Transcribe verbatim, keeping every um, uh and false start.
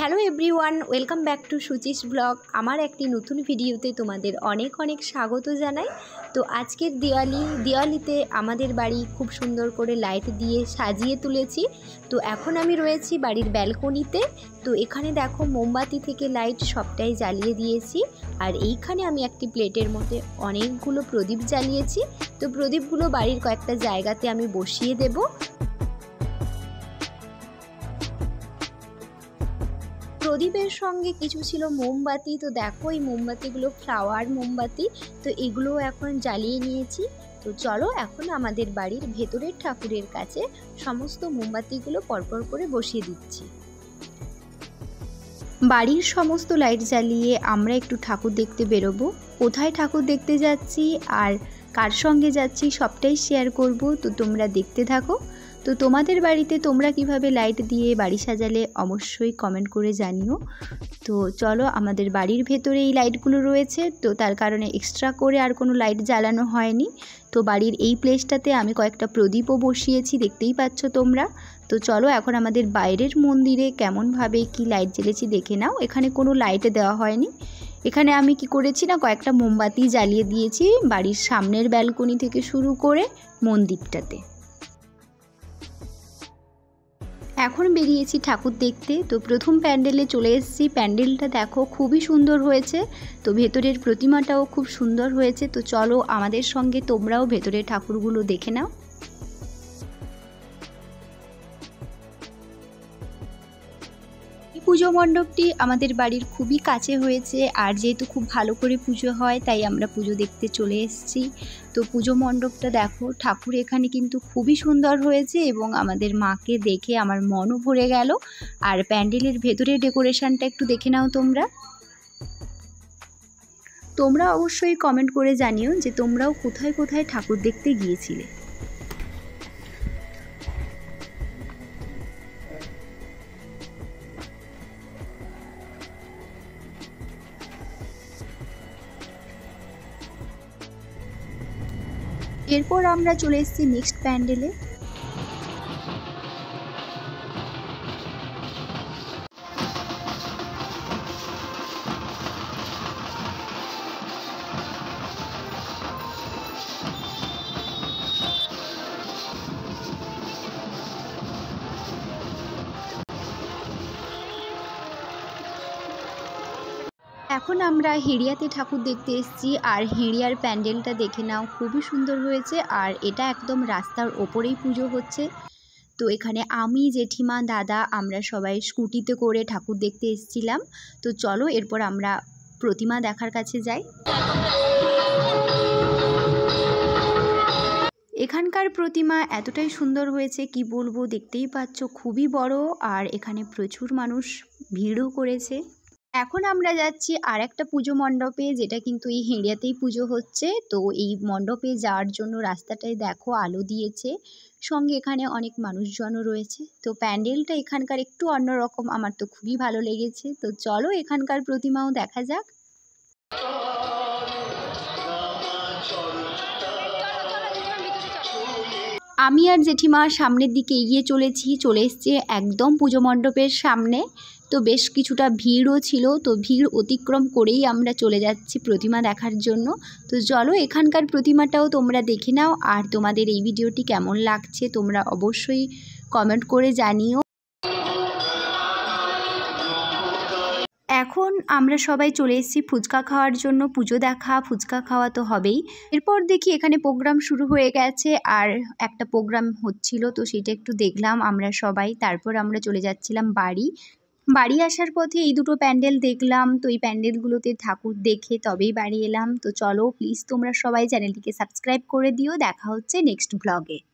Hello everyone, welcome back to Suchi's blog. আমার একটি নতুন ভিডিওতে তোমাদের অনেক অনেক স্বাগত জানাই। তো আজকের দিওয়ালি দিওয়ালিতে আমাদের বাড়ি খুব সুন্দর করে লাইট দিয়ে সাজিয়ে তুলেছি। তো এখন আমি রয়েছি বাড়ির ব্যালকনিতে। তো এখানে দেখো মোমবাতি থেকে লাইট সবটাই জ্বালিয়ে দিয়েছি। আর এইখানে আমি একটি প্লেটের মধ্যে অনেকগুলো প্রদীপ জ্বালিয়েছি। তো প্রদীপগুলো বাড়ির কয়েকটা জায়গাতে আমি বসিয়ে দেব। প্রদীপের সঙ্গে কিছু ছিল মোমবাতি। তো দেখো এই মোমবাতিগুলো ফ্লাওয়ার মোমবাতি। তো এগুলো এখন জ্বালিয়ে নিয়েছি। তো চলো এখন আমাদের বাড়ির ভেতরের ঠাকুরের কাছে সমস্ত মোমবাতিগুলো পরপর করে বসিয়ে দিচ্ছি। বাড়ির সমস্ত লাইট জ্বালিয়ে আমরা একটু ঠাকুর দেখতে বেরোবো। কোথায় ঠাকুর দেখতে যাচ্ছি আর কার সঙ্গে যাচ্ছি সবটাই শেয়ার করব। তো তোমরা দেখতে থাকো। তো তোমাদের বাড়িতে তোমরা কিভাবে লাইট দিয়ে বাড়ি সাজালে অবশ্যই কমেন্ট করে জানিও। তো চলো, আমাদের বাড়ির ভেতরে এই লাইটগুলো রয়েছে, তো তার কারণে এক্সট্রা করে আর কোনো লাইট জ্বালানো হয়নি। তো বাড়ির এই প্লেসটাতে আমি কয়েকটা প্রদীপও বসিয়েছি, দেখতেই পাচ্ছ তোমরা। তো চলো এখন আমাদের বাইরের মন্দিরে কেমনভাবে কি লাইট জ্বেলেছি দেখে নাও। এখানে কোনো লাইট দেওয়া হয়নি। এখানে আমি কি করেছি না, কয়েকটা মোমবাতি জ্বালিয়ে দিয়েছি বাড়ির সামনের ব্যালকনি থেকে শুরু করে মন্দিরটাতে। এখন বেরিয়েছি ঠাকুর দেখতে। তো প্রথম প্যান্ডেলে চলে এসেছি। প্যান্ডেলটা দেখো খুবই সুন্দর হয়েছে। তো ভেতরের প্রতিমাটাও খুব সুন্দর হয়েছে। তো চলো আমাদের সঙ্গে তোমরাও ভেতরের ঠাকুরগুলো দেখে নাও। পুজো মণ্ডপটি আমাদের বাড়ির খুবই কাছে হয়েছে, আর যেহেতু খুব ভালো করে পুজো হয় তাই আমরা পুজো দেখতে চলে এসেছি। তো পুজো মণ্ডপটা দেখো, ঠাকুর এখানে কিন্তু খুবই সুন্দর হয়েছে এবং আমাদের মাকে দেখে আমার মনও ভরে গেল। আর প্যান্ডেলের ভেতরের ডেকোরেশনটা একটু দেখে নাও তোমরা। তোমরা অবশ্যই কমেন্ট করে জানিও যে তোমরাও কোথায় কোথায় ঠাকুর দেখতে গিয়েছিলে। এরপর আমরা চলে এসেছি নেক্সট প্যান্ডেলে। এখন আমরা হেড়িয়াতে ঠাকুর দেখতে এসেছি। আর হেড়িয়ার প্যান্ডেলটা দেখে নাও, খুবই সুন্দর হয়েছে। আর এটা একদম রাস্তার ওপরেই পুজো হচ্ছে। তো এখানে আমি, জেঠিমা, দাদা আমরা সবাই স্কুটিতে করে ঠাকুর দেখতে এসেছিলাম। তো চলো এরপর আমরা প্রতিমা দেখার কাছে যাই। এখানকার প্রতিমা এতটাই সুন্দর হয়েছে কি বলবো, দেখতেই পাচ্ছ খুবই বড়। আর এখানে প্রচুর মানুষ ভিড়ও করেছে। এখন আমরা যাচ্ছি আর একটা পুজো মণ্ডপে, যেটা কিন্তু এই হেড়িয়াতেই পুজো হচ্ছে। তো এই মণ্ডপে যাওয়ার জন্য রাস্তাটায় দেখো আলো দিয়েছে, সঙ্গে এখানে অনেক মানুষজনও রয়েছে। তো প্যান্ডেলটা এখানকার একটু অন্যরকম, আমার তো খুবই ভালো লেগেছে। তো চলো এখানকার প্রতিমাও দেখা যাক। আমি আর জেঠিমা সামনের দিকে এগিয়ে চলেছি, চলে এসেছি একদম পুজো মণ্ডপের সামনে। তো বেশ কিছুটা ভিড়ও ছিল। তো ভিড় অতিক্রম করেই আমরা চলে যাচ্ছি প্রতিমা দেখার জন্য। তো চলো এখানকার প্রতিমাটাও তোমরা দেখে নাও। আর তোমাদের এই ভিডিওটি কেমন লাগছে তোমরা অবশ্যই কমেন্ট করে জানিও। এখন আমরা সবাই চলে এসেছি ফুচকা খাওয়ার জন্য। পুজো দেখা, ফুচকা খাওয়া তো হবেই। এরপর দেখি এখানে প্রোগ্রাম শুরু হয়ে গেছে, আর একটা প্রোগ্রাম হচ্ছিল, তো সেটা একটু দেখলাম আমরা সবাই। তারপর আমরা চলে যাচ্ছিলাম বাড়ি। বাড়ি আসার পথে এই দুটো প্যান্ডেল দেখলাম। তো এই প্যান্ডেলগুলোতে ঠাকুর দেখে তবেই বাড়ি এলাম। তো চলো প্লিজ তোমরা সবাই চ্যানেলটিকে সাবস্ক্রাইব করে দিও। দেখা হচ্ছে নেক্সট ব্লগে।